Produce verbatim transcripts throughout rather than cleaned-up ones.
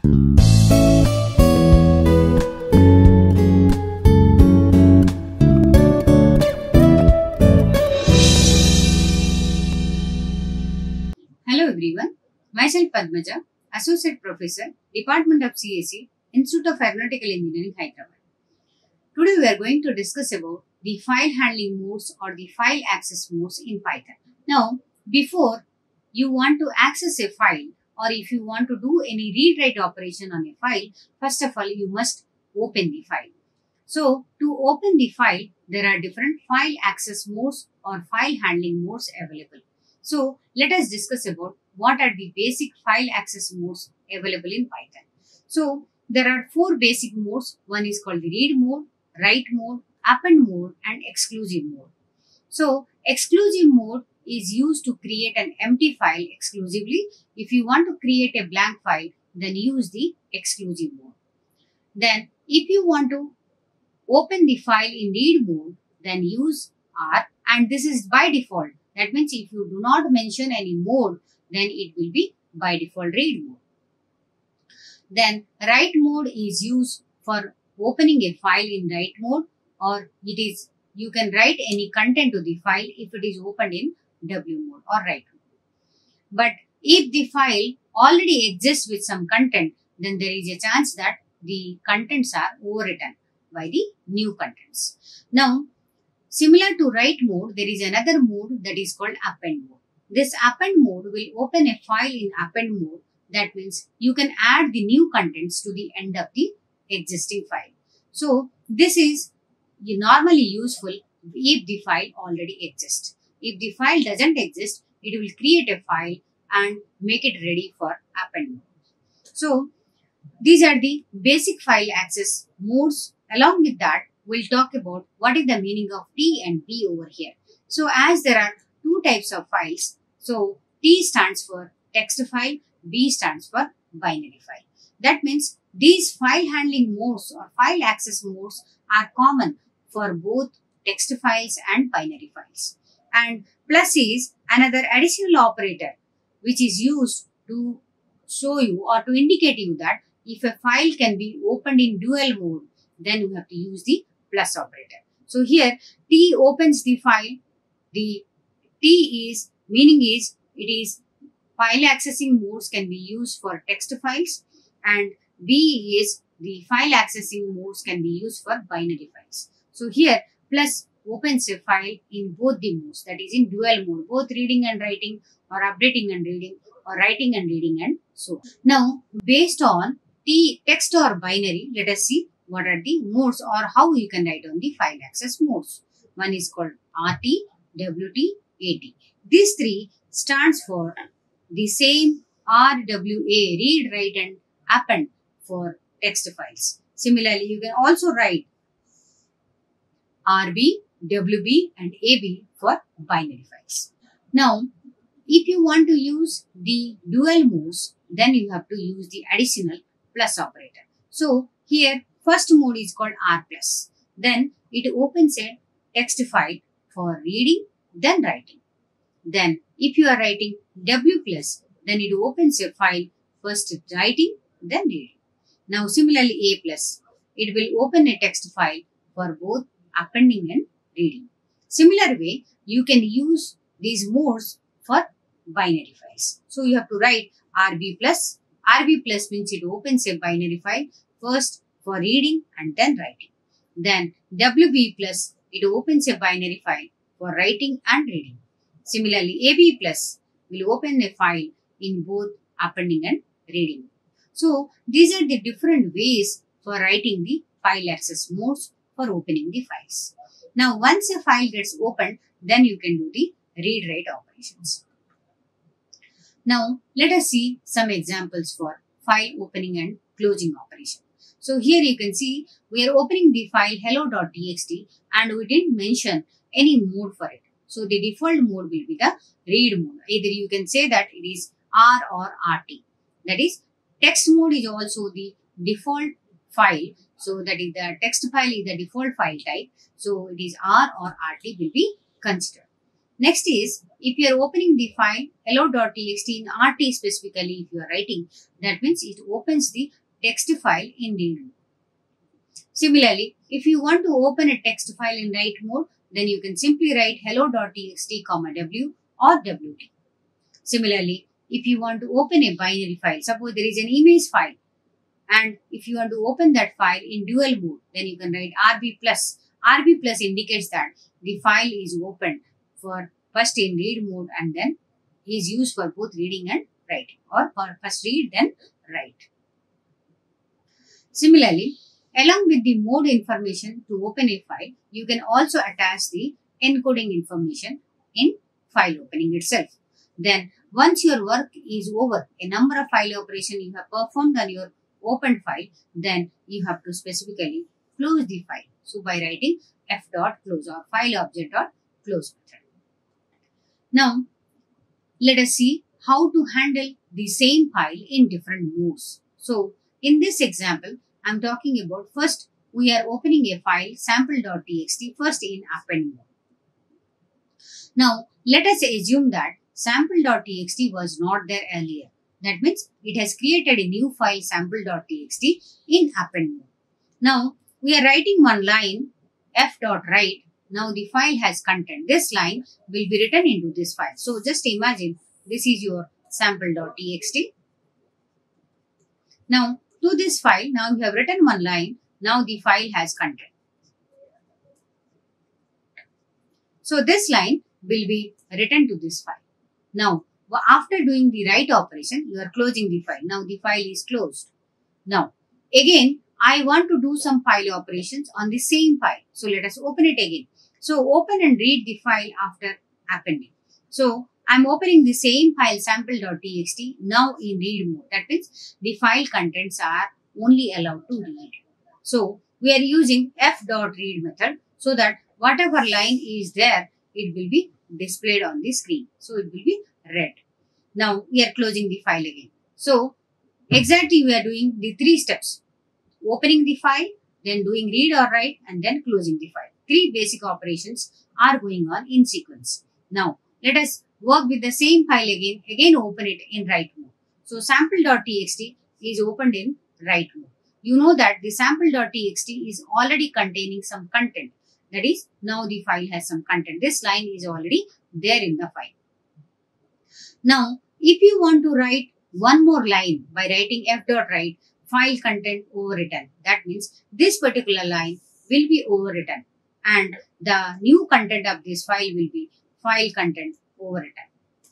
Hello everyone, myself Padmaja, Associate Professor, Department of C S E, Institute of Aeronautical Engineering, Hyderabad. Today we are going to discuss about the file handling modes or the file access modes in Python. Now, before you want to access a file or if you want to do any read-write operation on a file, first of all you must open the file. So, to open the file, there are different file access modes or file handling modes available. So, let us discuss about what are the basic file access modes available in Python. So, there are four basic modes. One is called the read mode, write mode, append mode and exclusive mode. So, exclusive mode is used to create an empty file exclusively. If you want to create a blank file, then use the exclusive mode. Then, if you want to open the file in read mode, then use R, and this is by default. That means if you do not mention any mode, then it will be by default read mode. Then write mode is used for opening a file in write mode, or it is you can write any content to the file if it is opened in W mode or write mode. But if the file already exists with some content, then there is a chance that the contents are overwritten by the new contents. Now, similar to write mode, there is another mode that is called append mode. This append mode will open a file in append mode. That means you can add the new contents to the end of the existing file. So, this is normally useful if the file already exists. If the file doesn't exist, it will create a file and make it ready for append mode. So, these are the basic file access modes. Along with that, we'll talk about what is the meaning of T and B over here. So, as there are two types of files, so T stands for text file, B stands for binary file. That means these file handling modes or file access modes are common for both text files and binary files. And plus is another additional operator which is used to show you or to indicate you that if a file can be opened in dual mode, then you have to use the plus operator. So here T opens the file. The T is meaning is it is file accessing modes can be used for text files, and B is the file accessing modes can be used for binary files. So here plus opens a file in both the modes, that is in dual mode, both reading and writing or updating and reading or writing and reading and so on. Now based on T text or binary, let us see what are the modes or how you can write on the file access modes. One is called R T, W T, A T. These three stands for the same R W A, read, write and append for text files. Similarly, you can also write R B, W B and A B for binary files. Now, if you want to use the dual modes, then you have to use the additional plus operator. So, here first mode is called R plus. Then it opens a text file for reading, then writing. Then if you are writing W plus, then it opens a file first writing, then reading. Now similarly A plus, it will open a text file for both appending and reading. Similar way, you can use these modes for binary files. So you have to write R B plus. R B plus means it opens a binary file first for reading and then writing. Then W B plus, it opens a binary file for writing and reading. Similarly, A B plus will open a file in both appending and reading. So, these are the different ways for writing the file access modes for opening the files. Now, once a file gets opened, then you can do the read-write operations. Now, let us see some examples for file opening and closing operation. So, here you can see we are opening the file hello.txt and we didn't mention any mode for it. So, the default mode will be the read mode. Either you can say that it is R or R T. That is, text mode is also the default file. So, that is the text file is the default file type. So, it is R or R T will be considered. Next is if you are opening the file hello.txt in R T specifically, if you are writing, that means it opens the text file in read mode. Similarly, if you want to open a text file in write mode, then you can simply write hello.txt comma w or wt. Similarly, if you want to open a binary file, suppose there is an image file, and if you want to open that file in dual mode, then you can write rb plus. rb plus indicates that the file is opened for first in read mode and then is used for both reading and writing, or for first read then write. Similarly, along with the mode information to open a file, you can also attach the encoding information in file opening itself. Then once your work is over, a number of file operations you have performed on your opened file, then you have to specifically close the file. So by writing f.close or file object dot close method. Now let us see how to handle the same file in different modes. So in this example, I am talking about first we are opening a file sample.txt first in append mode. Now let us assume that sample.txt was not there earlier. That means it has created a new file sample.txt in append mode. Now we are writing one line f.write. Now the file has content. This line will be written into this file. So just imagine this is your sample.txt. Now to this file, now you have written one line. Now the file has content. So this line will be written to this file. Now after doing the write operation, you are closing the file. Now the file is closed. Now again, I want to do some file operations on the same file. So let us open it again. So open and read the file after appending. So I am opening the same file sample.txt now in read mode. That means the file contents are only allowed to read. So we are using f.read method so that whatever line is there, it will be displayed on the screen. So it will be read. Now we are closing the file again. So exactly we are doing the three steps. Opening the file, then doing read or write, and then closing the file. Three basic operations are going on in sequence. Now let us work with the same file again. Again open it in write mode. So sample.txt is opened in write mode. You know that the sample.txt is already containing some content. That is, now the file has some content. This line is already there in the file. Now if you want to write one more line by writing f.write, file content overwritten. That means this particular line will be overwritten and the new content of this file will be file content overwritten.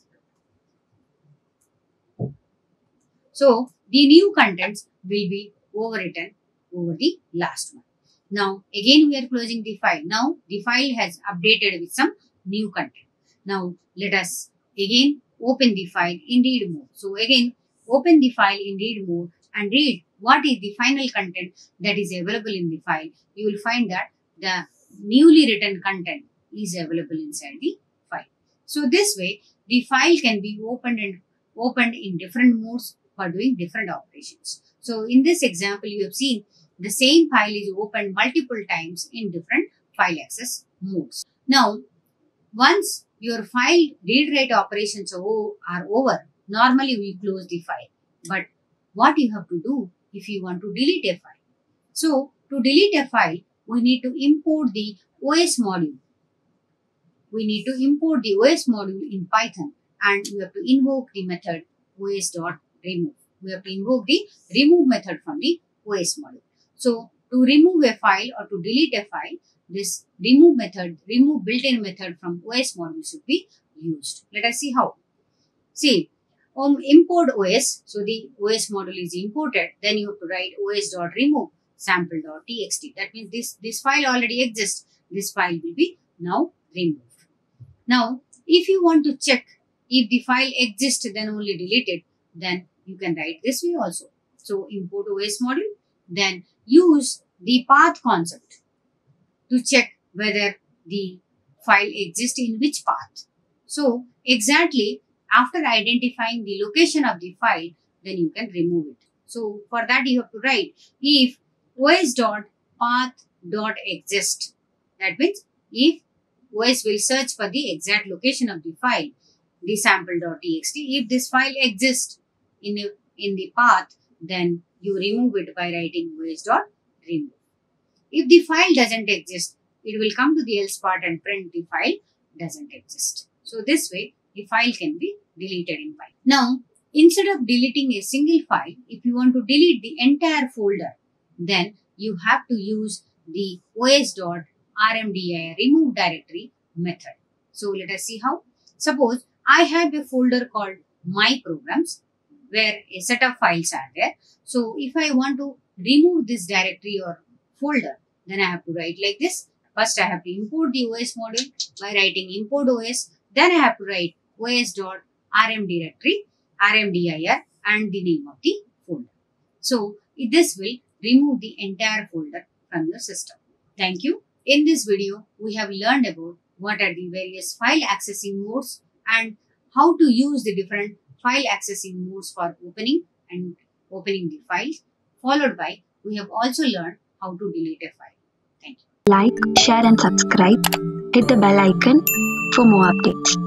So the new contents will be overwritten over the last one. Now again we are closing the file. Now the file has updated with some new content. Now let us again open the file in read mode. So again open the file in read mode and read what is the final content that is available in the file. You will find that the newly written content is available inside the file. So this way the file can be opened and opened in different modes for doing different operations. So in this example you have seen the same file is opened multiple times in different file access modes. Now once your file read write operations are over, normally we close the file. But what you have to do if you want to delete a file? So to delete a file, we need to import the O S module. We need to import the O S module in Python and we have to invoke the method os.remove. We have to invoke the remove method from the O S module. So to remove a file or to delete a file, this remove method, remove built-in method from O S module should be used. Let us see how. See, um, import O S. So the O S module is imported. Then you have to write os.remove sample.txt. That means this, this file already exists. This file will be now removed. Now, if you want to check if the file exists then only delete it, then you can write this way also. So import O S module, then use the path concept to check whether the file exists in which path. So exactly after identifying the location of the file, then you can remove it. So for that you have to write if os.path.exist. That means if O S will search for the exact location of the file, the sample.txt. If this file exists in, a, in the path, then you remove it by writing os.remove. If the file doesn't exist, it will come to the else part and print the file doesn't exist. So this way, the file can be deleted in file. Now, instead of deleting a single file, if you want to delete the entire folder, then you have to use the os.rmdir remove directory method. So let us see how. Suppose I have a folder called my programs where a set of files are there. So if I want to remove this directory or folder, then I have to write like this. First I have to import the O S module by writing import O S. Then I have to write os.rmdirectory, rmdir and the name of the folder. So this will remove the entire folder from your system. Thank you. In this video, we have learned about what are the various file accessing modes and how to use the different file accessing modes for opening and opening the files. Followed by, we have also learned how to delete a file. Thank you. Like, share and subscribe. Hit the bell icon for more updates.